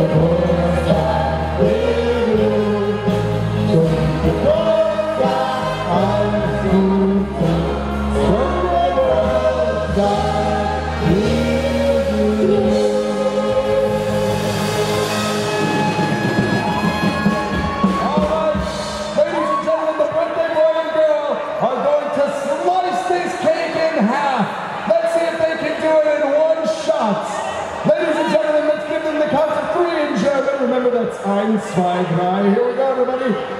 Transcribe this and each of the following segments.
Remember, that's 1, 2, 3. Here we go, everybody. 1, 2, 3.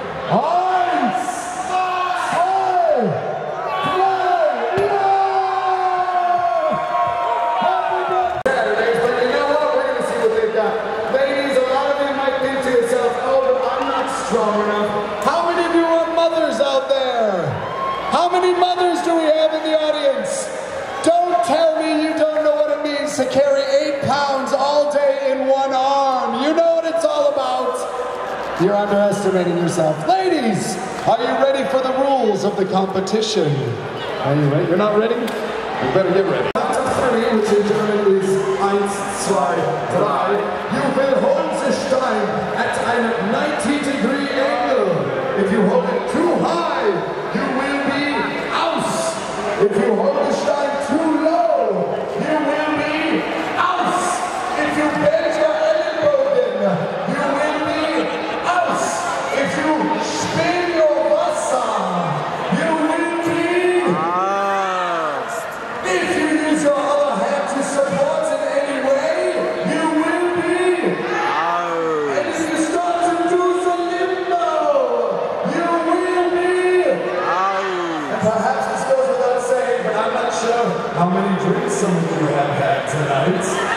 Saturdays, but you know what? We're going to see what they've got. Ladies, a lot of you might think to yourself, oh, but I'm not strong enough. How many of you are mothers out there? How many mothers do we have in the audience? Don't tell me you don't know what it means to carry 8 pounds all day in one arm. You know what it's all about. You're underestimating yourself. Ladies, are you ready for the rules of the competition? Are you ready? You're not ready? You better get ready. Count to 3, which in German is 1, 2, 3. You will hold the Stein at a 90-degree angle. If you hold it too high, you will be aus. If you hold the Stein too low, you will be aus. If you bend your ellenbogen, you will be aus. If you spin your Wasser, you will be aus. If you use your other hand to support in any way, you will be aus. And if you start to do the limbo, you will be aus. And perhaps this goes without saying, but I'm not sure how many drinks some of you have had tonight.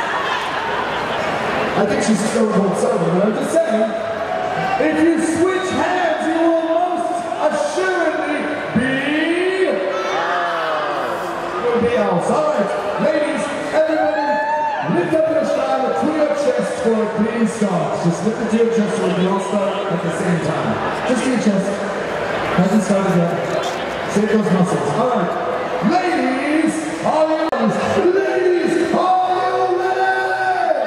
I think she's stone cold sober, but I'm just saying, if you switch hands, you will most assuredly be out. All right, ladies, everybody, lift up your style to your chest for a clean start. Just lift it to your chest so we all start at the same time. Just to your chest. Hasn't started yet. Save those muscles. All right, ladies, are you ready? Ladies, are you ready?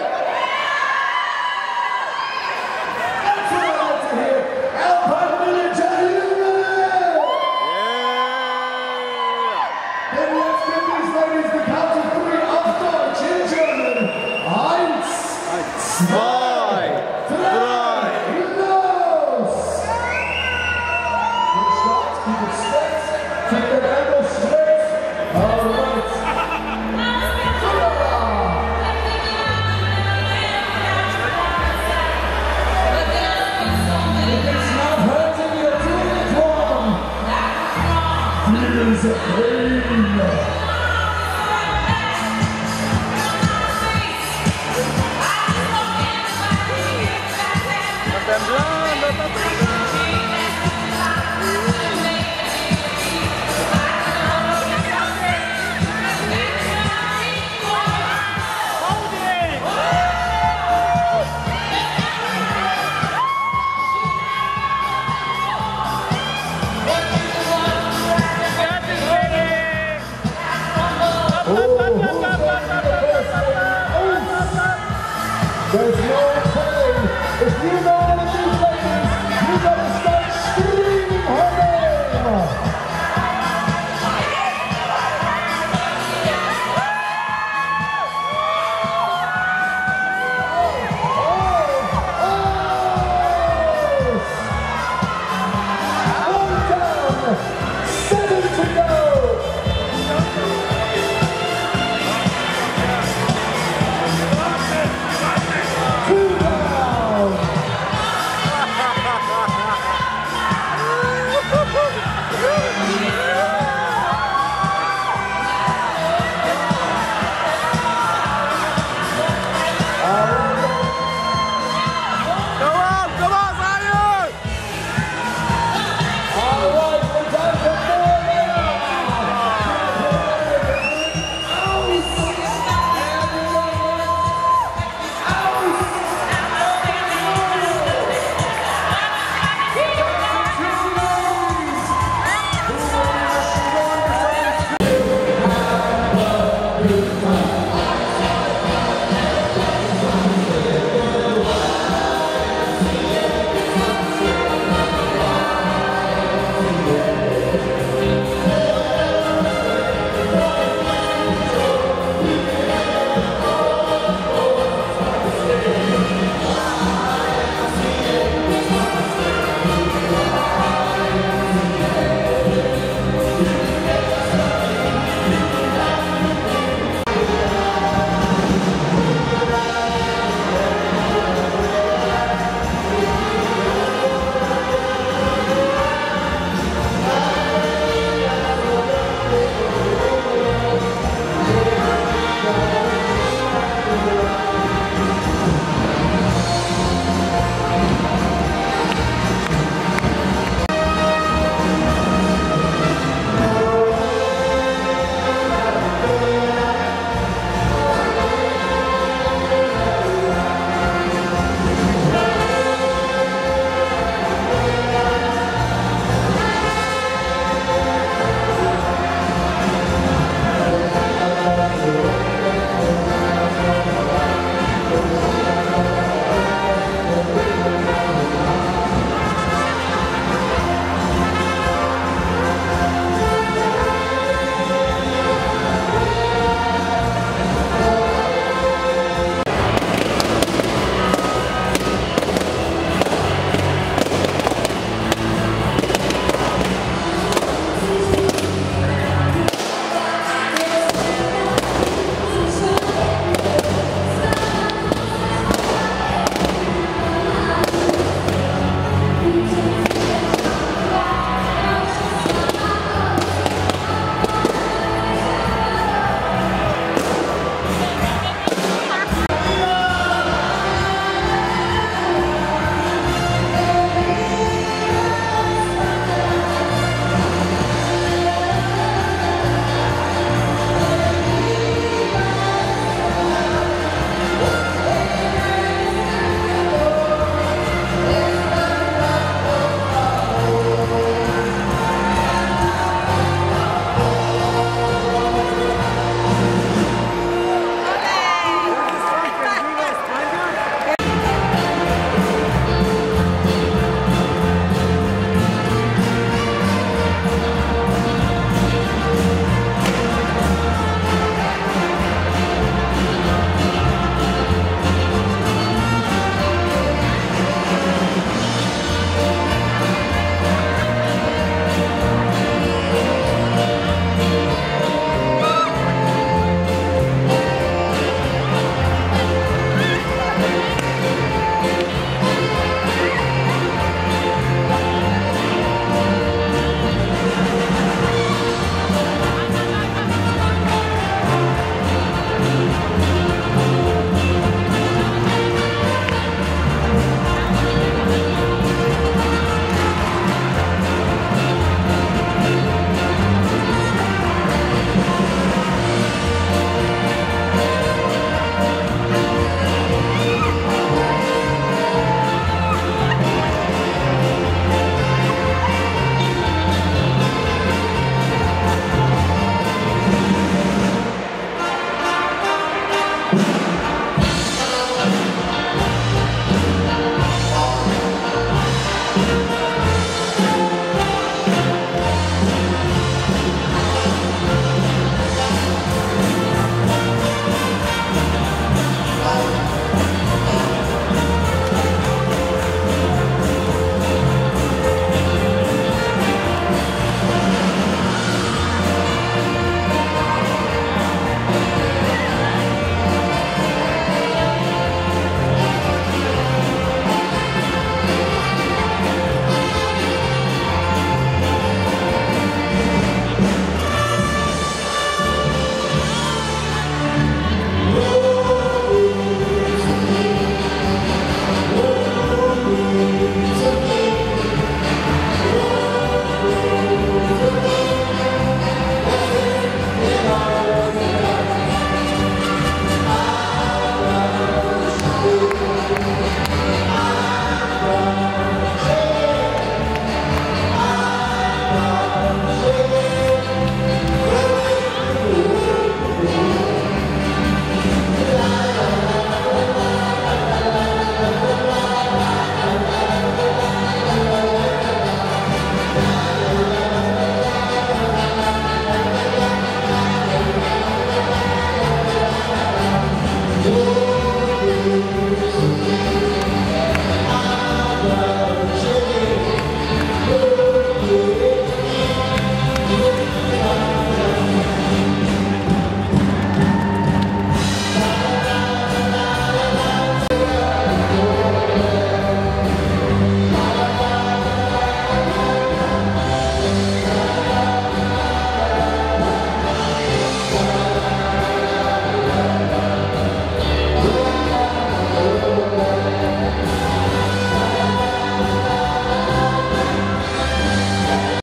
That's what I like to hear. Alpine Village, are you ready? Yeah. Then let's give these ladies the count of 3 auf Deutsch in German. 1, 2, 3, los! Good start, keep it straight. Keep your elbows straight. All right. If it's not hurting, you're doing it wrong. Feel the pain. There's no telling. If you know one of these ladies, you gotta start screaming her name. One down, 7 to go. All